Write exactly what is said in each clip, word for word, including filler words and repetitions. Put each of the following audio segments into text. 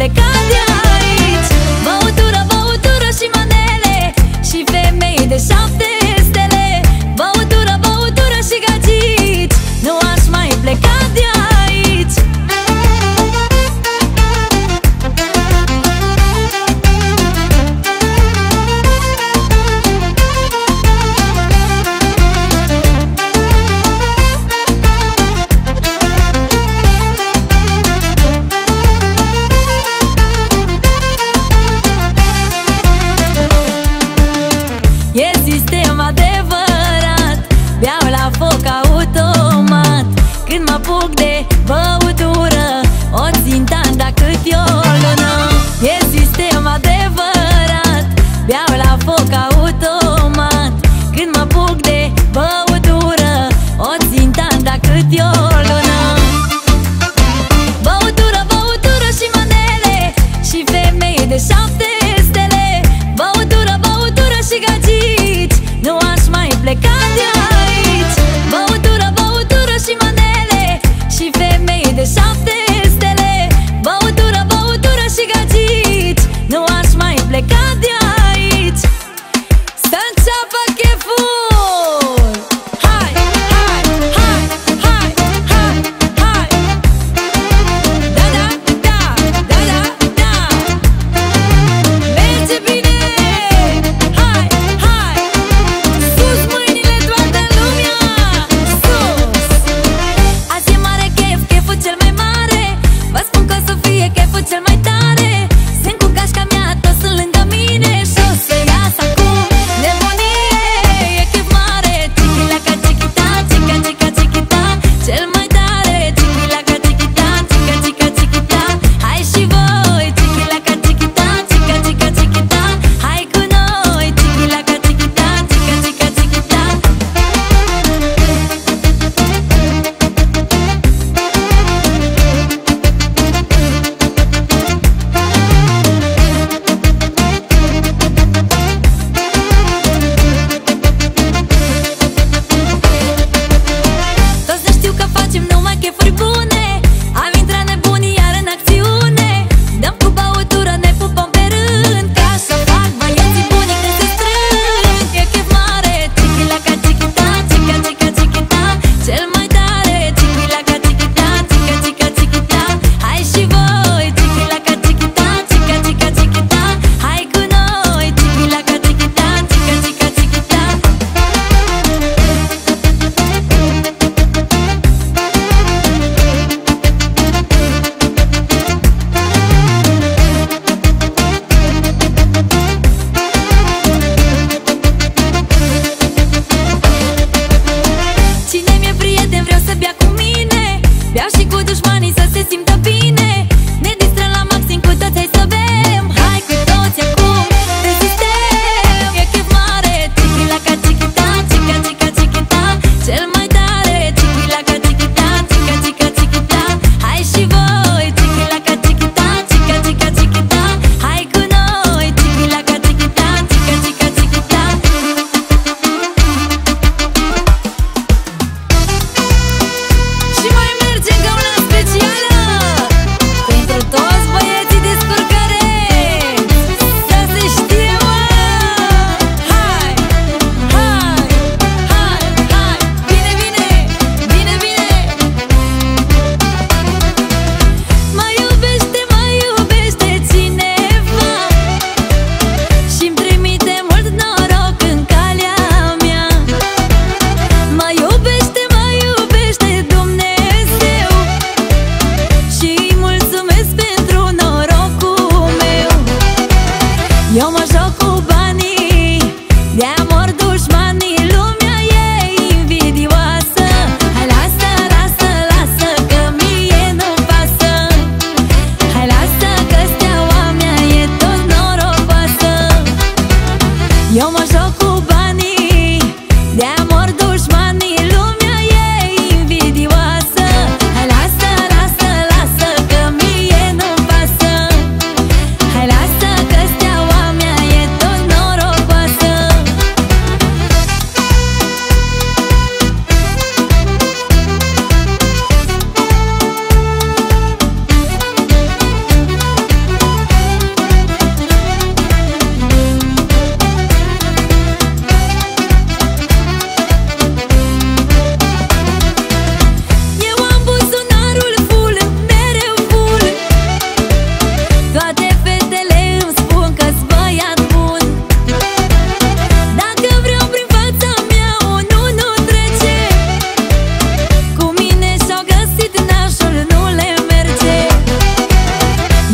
pleca de aici. Băutură, băutură și manele și femei de șapte stele. Băutură, băutură și gagici, nu aș mai pleca de aici.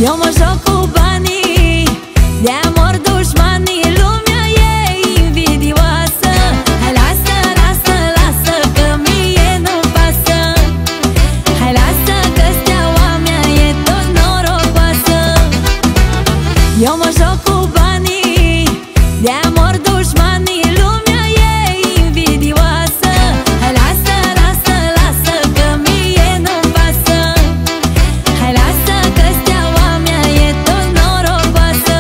Eu mă joc cu banii, de-amor dușmanii, lumea e invidioasă. Hai lasă, lasă, lasă, că mie nu-mi pasă. Hai lasă că steaua mea e tot norocoasă. Eu mă joc cu banii, de-amor dușmanii, lumea e invidioasă. Hai lasă, lasă, lasă, că mie nu-mi pasă. Hai lasă că steaua mea e tot norocoasă.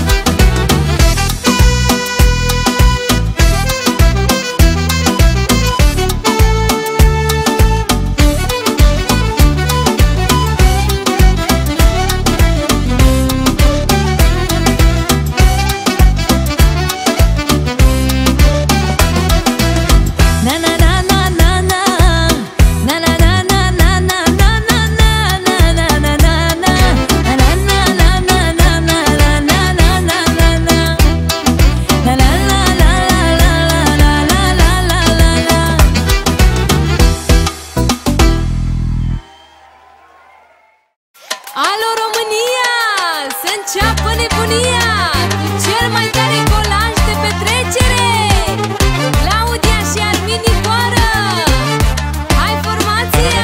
Na na na na na na, na na na na na na na na na na na na na na, na na na na na na na na na na na na, la la la la la la la la la la la. Alo România, să înceapă nebunia cu cel mai tare colaj de petrecere, Claudia și Armin Nicoară. Hai formația!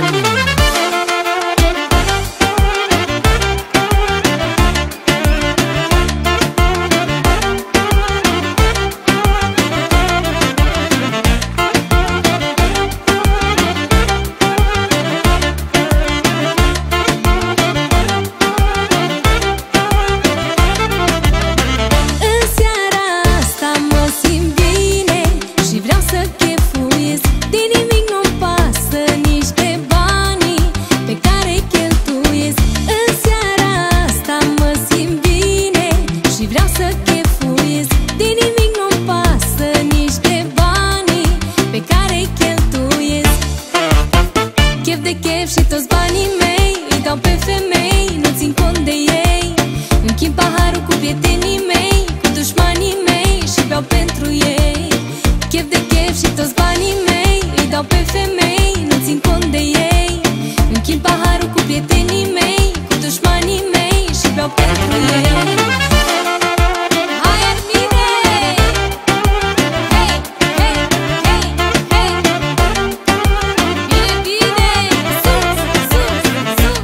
În seara asta mă simt bine și vreau să chefuiesc. De nimic nu-mi pasă, nici de banii pe care cheltuiesc. În seara asta mă simt bine și vreau să chefuiesc. De nimic nu-mi pasă, nici de banii pe care cheltuiesc. Chef de chef și toți banii mei îi dau pe femei, nu țin cont de ei. Închid paharul cu prietenii mei, cu dușmanii mei și beau pentru ei. Chef de chef și toți banii mei îi dau pe femei, nu țin cont de ei. Închid paharul cu prietenii mei, cu dușmanii mei și beau pentru ei. Hai Armine! Hei, hei, hei, hei! Bine, bine! Sus, sus, sus!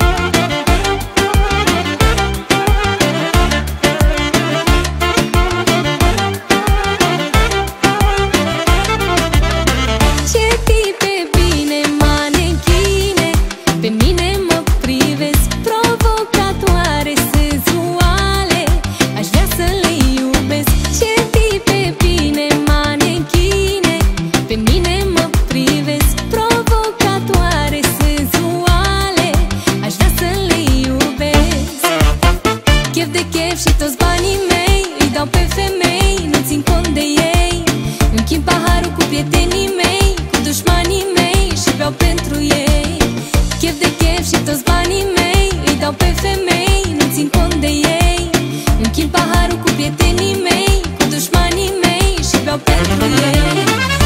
Ce tipe bine manechine pe mine mă privesc, provocatoare, senzuale, aș vrea să le iubesc. Ce tipe bine manechine pe mine mă privesc, provocatoare, senzuale, aș vrea să le iubesc. Chef de chef și toți banii mei îi dau pe femei, nu țin cont de ei. Închid paharul cu prietenii mei, cu dușmanii mei și beau pentru ei. Chef de chef și toți banii mei îi dau pe femei, nu țin cont de ei. Închid paharul cu prietenii mei, cu dușmanii mei și beau pentru ei.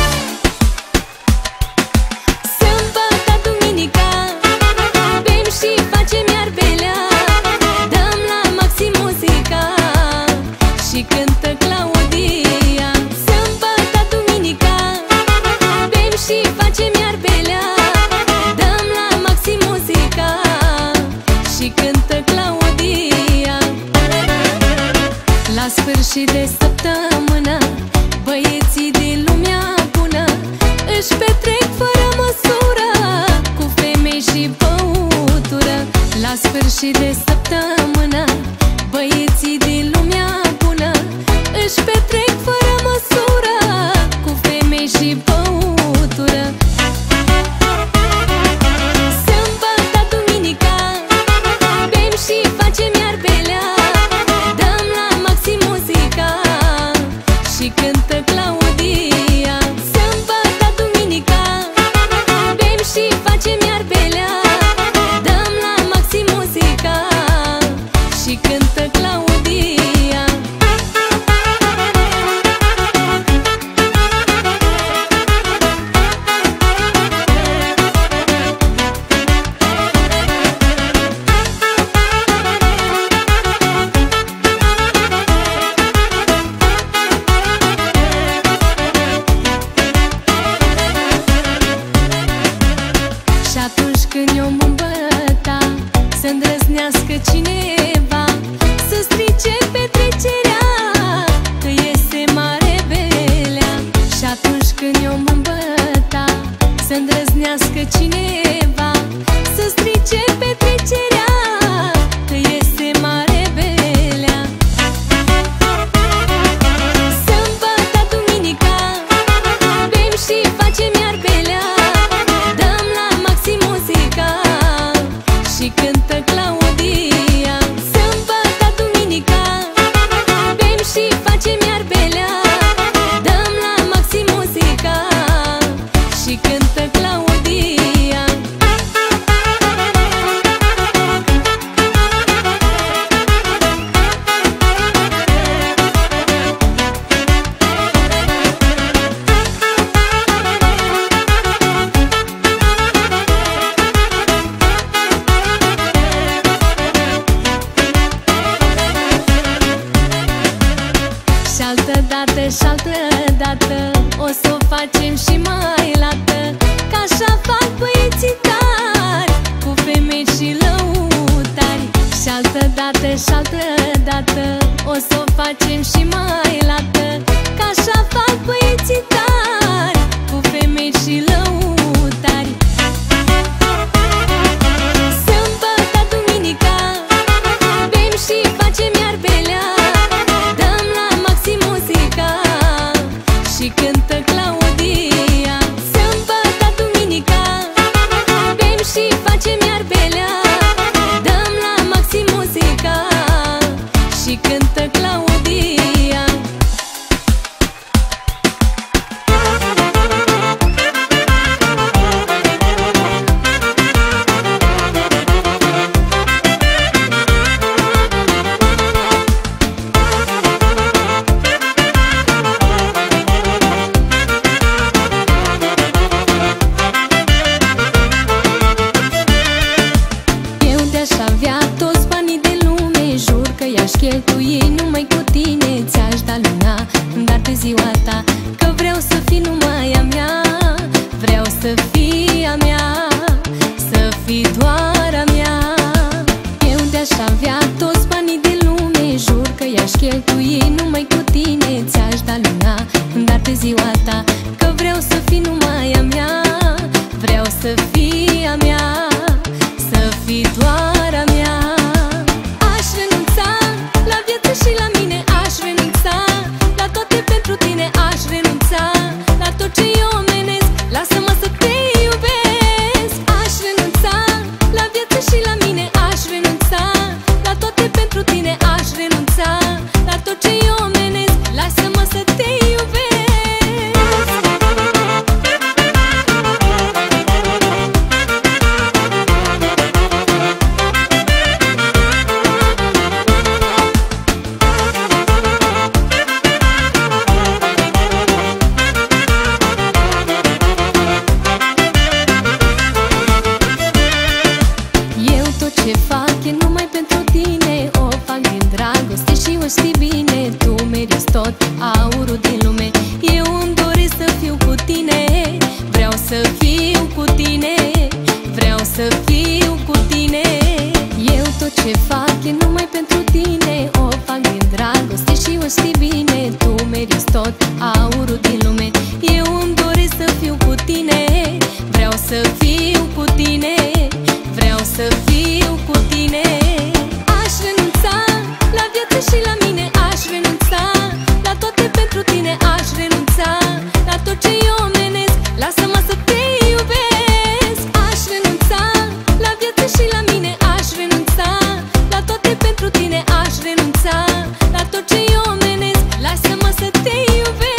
Sâmbătă, duminica, bem și facem iar belea. Dăm la maxim muzica și cântă Claudia. Sâmbătă, duminica, bem și facem iar belea. Dăm la maxim muzica și cântă Claudia. La sfârșit de săptămână, băieții din lumea bună își petrec fără măsură, cu femei și băutură. La sfârșit de săptămână, băieții din lumea bună își petrec fără măsură, cu femei și băutură. Sâmbătă, duminica, bem și facem iar belea. Dăm la maxim muzica și cântă Claudia. Sâmbătă, duminica, bem și facem iar belea. Dăm la maxim muzica și cântă Claudia. cineva să strice petrecerea, că iese mare belea. Și atunci când eu mă îmbăta, să îndrăznească cineva să strice petrecerea, că iese mare belea. Sâmbătă, duminica, bem și facem iar belea, dăm la maxim muzica și cântă Claudia. Sâmbătă, duminica, bem și facem iar belea, dăm la maxim muzica și cântă Claudia. Și altă dată, și altă dată o să o facem și mai lată, că așa fac băieții tari cu femei și lăutari. Și altă dată, și altă dată o să o facem și mai lată, că așa fac băieții tari cu femei și lăutari. Sâmbătă, duminica, bem și facem iar belea, dăm la maxim muzica și cântă Claudia. Sâmbătă, duminica, bem și facem iar belea, dăm la maxim muzica și cântă Claudia. Eu de-aș avea toți banii de lume, jur că i-aș cheltui numai cu tine. Ți-aș da luna, dar de ziua ta, că vreau să fii numai a mea. Vreau să fii a mea, să fii doar a mea. Eu de-aș avea toți banii de lume, jur că i-aș cheltui numai cu tine. Ți-aș da luna, dar de ziua ta, că vreau să fii numai a mea. Vreau să fii a mea, să fii doar a mea. Aș renunța la viață și la mine, aș renunța la toate pentru tine, aș renunța la tot ce e omenesc. Lasă-mă să te iubesc. Aș renunța la viață și la mine, aș renunța la toate pentru tine, aș renunța la tot ce e omenesc. Lasă-mă să te iubesc. Eu tot ce fac e numai pentru tine, o fac din dragoste și o știi bine. Tu meriți tot aurul din lume, eu îmi doresc să fiu cu tine. Vreau să fiu cu tine, vreau să fiu cu tine. Eu tot ce fac e numai pentru tine, o fac din dragoste și o știi bine. Tu meriți tot aurul din lume, eu îmi doresc să fiu cu tine. Vreau să fiu cu tine, vreau să fiu cu tine. Aș renunța la viață și la mine, aș renunța la toate pentru tine, aș renunța la tot ce e omenesc. Lasă-mă să te iubesc. Aș renunța la viață și la mine, aș renunța la toate pentru tine, aș renunța la tot ce e omenesc. Lasă-mă să te iubesc.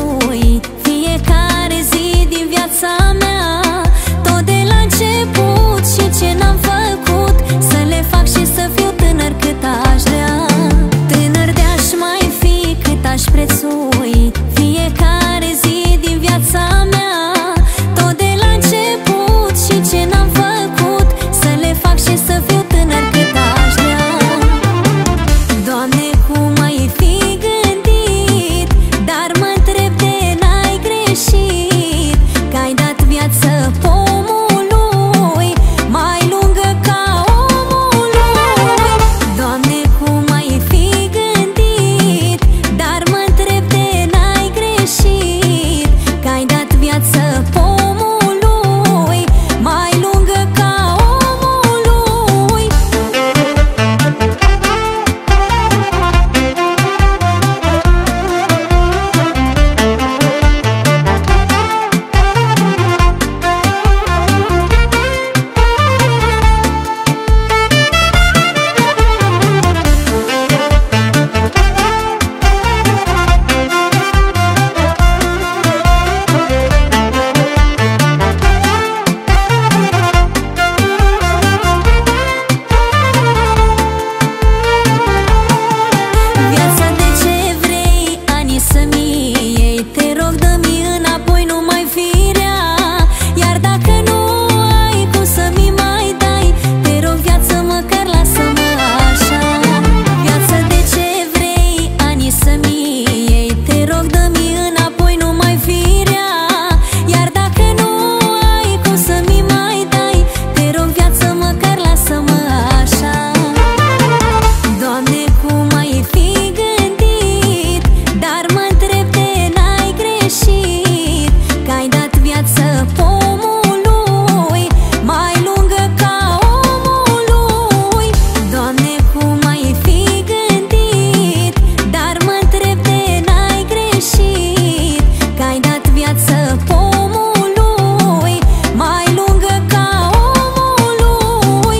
prețui fiecare zi din viața mea. Tot de la început și ce n-am făcut, să le fac și să fiu tânăr cât aș vrea. Tânăr de-aș mai fi cât aș prețui fiecare zi din viața mea. Tot de la început și ce n-am făcut, să le fac și să fiu tânăr cât aș vrea. Doamne, cum ai fi gândit, dar mă întreb de n-ai greșit, că ai dat viață pomului mai lungă ca omului. Doamne, cum ai fi gândit, dar mă întreb de n-ai greșit, că ai dat viață pomului mai lungă ca omului. Viața de ce vrei, anii să-mi iei, te rog dă-mi înapoi, nu mai firea. Iar dacă nu ai cum să-mi mai dai, te rog viață măcar lasă-mă așa. Viața de ce vrei, anii să-mi iei, te rog dă-mi înapoi, nu mai firea. Iar dacă nu ai cum să-mi mai dai, te rog viață măcar lasă-mă așa. Doamne, cum ai fi gândit, dar mă întreb de n-ai greșit, că ai dat viață pomului mai lungă ca omului. Doamne, cum ai fi gândit, dar mă întreb de n-ai greșit, că ai dat viață pomului mai lungă ca omului.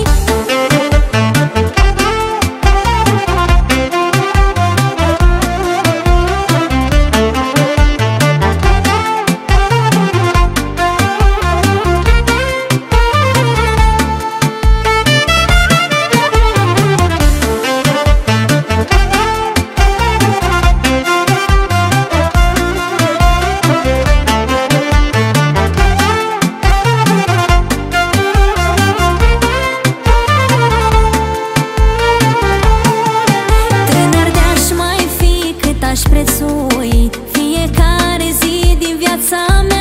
Tânăr de-aș mai fi cât aș prețui fiecare zi din viața mea.